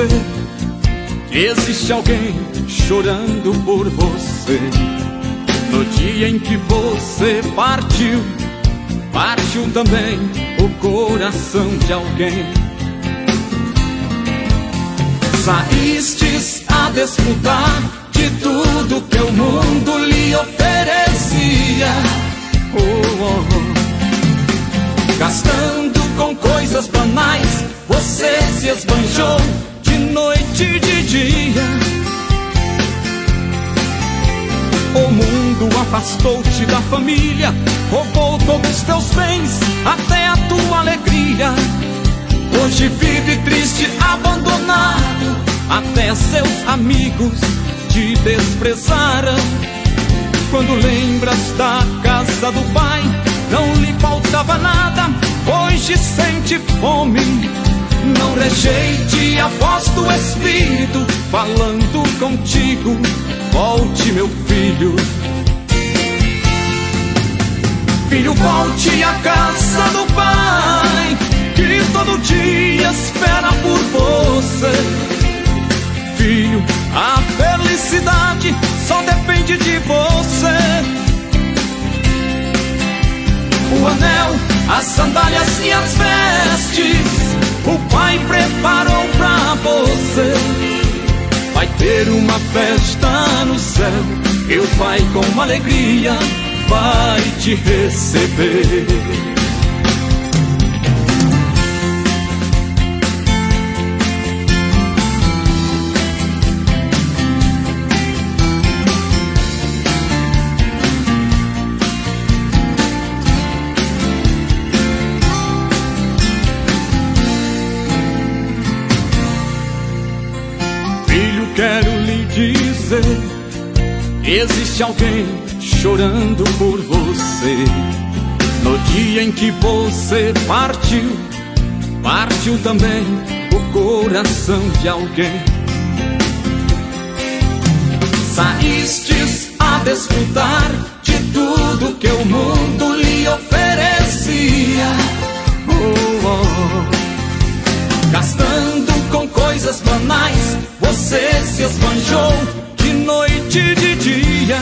dizer que existe alguém chorando por você. No dia em que você partiu, partiu também o coração de alguém. Saístes a desfrutar de tudo que o mundo lhe oferecia, gastando com coisas banais, você se esbanjou de noite e de dia. O mundo afastou-te da família, roubou todos os teus bens, até a tua alegria. Hoje vive triste, abandonado, até seus amigos te desprezaram. Quando lembras da casa do pai, não lhe faltava nada, hoje sente fome. Não rejeite a voz do Espírito falando contigo, volte meu filho. Filho, volte à casa do pai, que todo dia espera por você. Filho, a felicidade só depende de você. O anel, as sandálias e as vestes, o pai preparou pra você. Vai ter uma festa no céu, e o pai com alegria vai te receber. Quero lhe dizer, existe alguém chorando por você. No dia em que você partiu, partiu também o coração de alguém. Saístes a desfrutar de tudo que o mundo lhe oferecia, gastando com coisas banais, você se esbanjou de noite e de dia.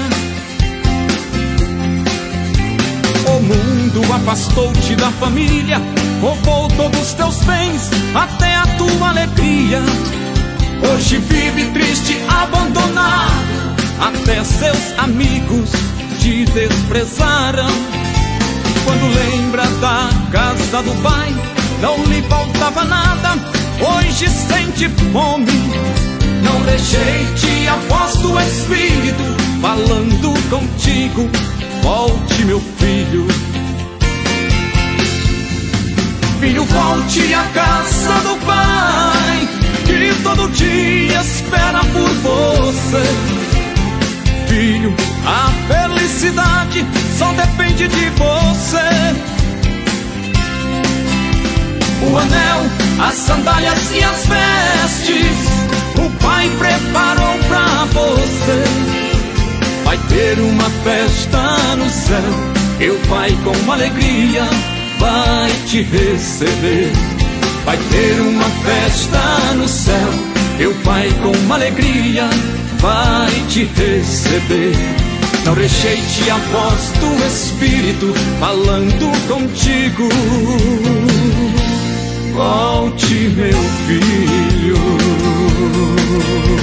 O mundo afastou-te da família, roubou todos os teus bens, até a tua alegria. Hoje vive triste, abandonado, até seus amigos te desprezaram. Quando lembra da casa do pai, não lhe faltava nada, hoje sente fome. Não rejeite a voz do Espírito falando contigo, volte meu filho. Filho, volte à casa do pai, que todo dia espera por você. Filho, a felicidade só depende de você. O anel, as sandálias e as vestes, o pai preparou pra você. Vai ter uma festa no céu, e o pai com alegria vai te receber. Vai ter uma festa no céu, e o pai com alegria vai te receber. Não rejeite a voz do Espírito falando contigo, volte meu filho.